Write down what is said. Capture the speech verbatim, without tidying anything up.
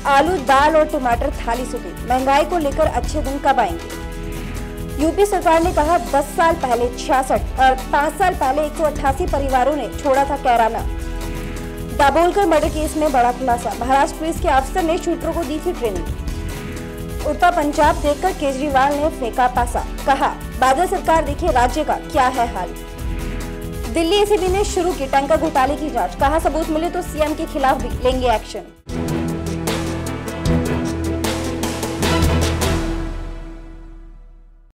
आलू, दाल और टमाटर थाली सूटी। महंगाई को लेकर अच्छे दिन कब आएंगे? यूपी सरकार ने कहा दस साल पहले छियासठ और पाँच साल पहले एक सौ अट्ठासी परिवारों ने छोड़ा था कैराना। दाभोलकर मर्डर केस में बड़ा खुलासा। महाराष्ट्र पुलिस के अफसर ने शूटरों को दी थी ट्रेनिंग। उत्तर पंजाब देखकर केजरीवाल ने फेंका पासा, कहा बादल सरकार देखिए राज्य का क्या है हाल। दिल्ली एसीबी ने शुरू की टैंकर घोटाले की जांच, कहा सबूत मिले तो सीएम के खिलाफ भी लेंगे एक्शन।